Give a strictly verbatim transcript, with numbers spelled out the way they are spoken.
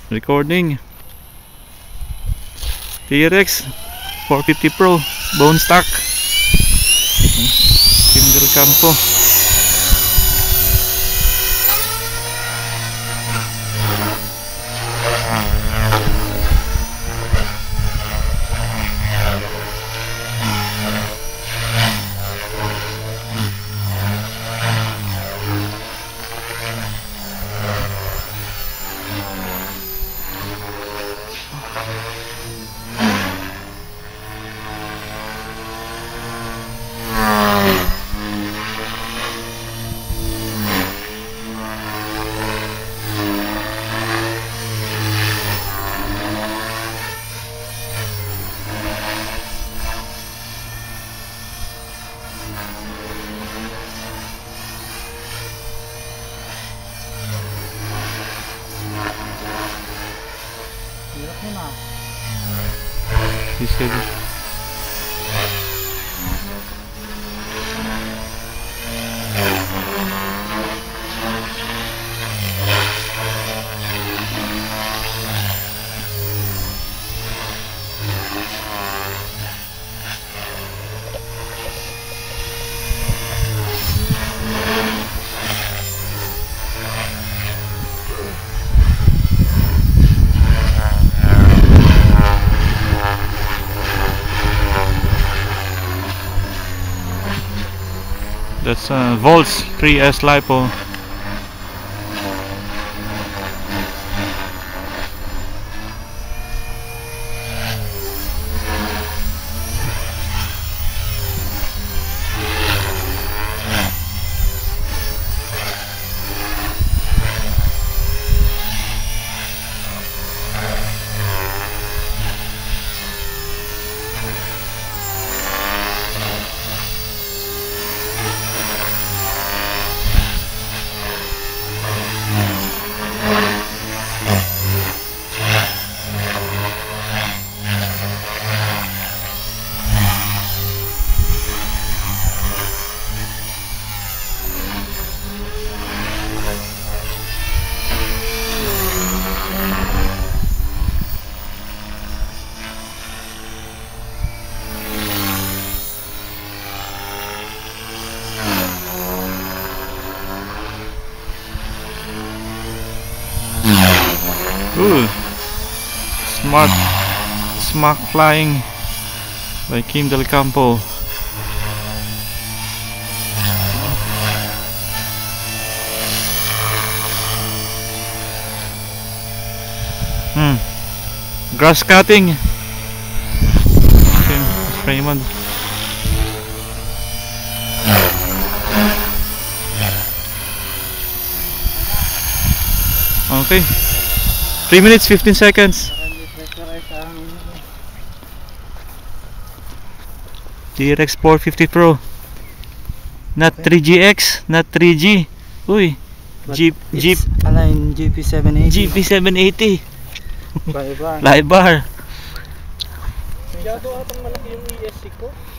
Recording. Trex four fifty pro bone stock. Single campo. He said it. That's uh, Volts three S LiPo. Ooh, smart smack flying by Kim Del Campo. Hmm. Grass cutting. Okay, spray mo. Okay. three minutes fifteen seconds. Trex four fifty pro. Not three G X, not three G. Uy. Jeep Jeep Align G P seven eighty. G P seven eighty. Live bar. Live bar. Masyado atang malaki yung E S C ko.